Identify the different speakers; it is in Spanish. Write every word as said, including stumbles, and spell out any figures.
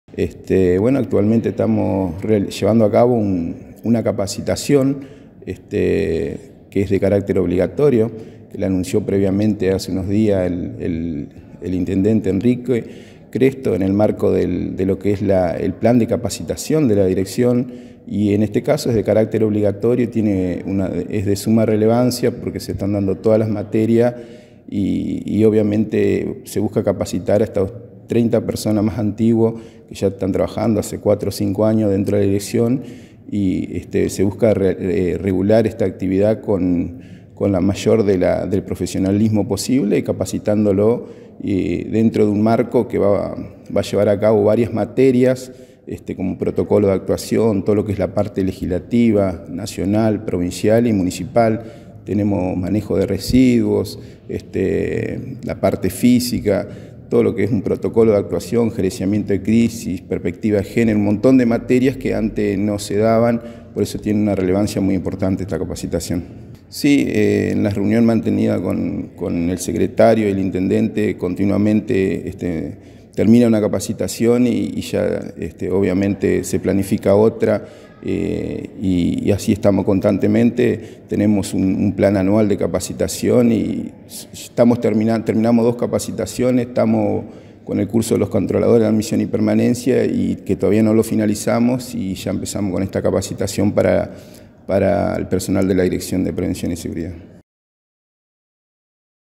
Speaker 1: Este, bueno, actualmente estamos llevando a cabo un, una capacitación este, que es de carácter obligatorio, que la anunció previamente hace unos días el, el, el intendente Enrique Cresto en el marco del, de lo que es la, el plan de capacitación de la dirección, y en este caso es de carácter obligatorio, tiene una, es de suma relevancia porque se están dando todas las materias y, y obviamente se busca capacitar a estos treinta personas más antiguos que ya están trabajando hace cuatro o cinco años dentro de la dirección, y este, se busca re, eh, regular esta actividad con, con la mayor de la, del profesionalismo posible y capacitándolo eh, dentro de un marco que va, va a llevar a cabo varias materias este, como protocolo de actuación, todo lo que es la parte legislativa, nacional, provincial y municipal. Tenemos manejo de residuos, este, la parte física, todo lo que es un protocolo de actuación, gerenciamiento de crisis, perspectiva de género, un montón de materias que antes no se daban, por eso tiene una relevancia muy importante esta capacitación. Sí, eh, en la reunión mantenida con, con el secretario y el intendente continuamente este, termina una capacitación y, y ya este, obviamente se planifica otra. Eh, y, y así estamos constantemente, tenemos un, un plan anual de capacitación y estamos terminando, terminamos dos capacitaciones, estamos con el curso de los controladores de admisión y permanencia y que todavía no lo finalizamos, y ya empezamos con esta capacitación para, para el personal de la Dirección de Prevención y Seguridad.